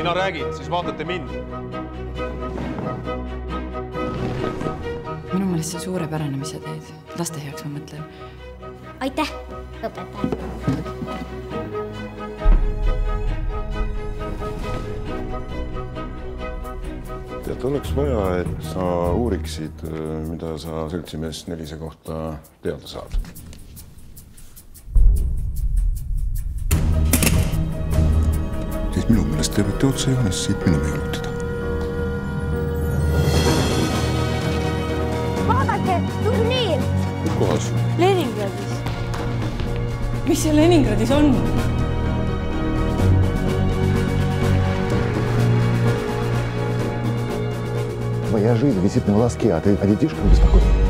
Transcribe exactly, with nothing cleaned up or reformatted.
mina räägin, siis vaatate mind. Minu meelest see suurepärane, mis sa teed. Laste heaks ma mõtlen. Aitäh, õpetaja. Tead, oleks vaja, et sa uuriksid, mida sa seltsimees Nelise kohta teada saad. Siis minu meelest te võite otse joones siit minema jalutada. Vaadake, turniir! Kus kohas? Leningradis. Mis see Leningradis on? Твоя жизнь висит на волоске, а ты о детишках беспокоишься.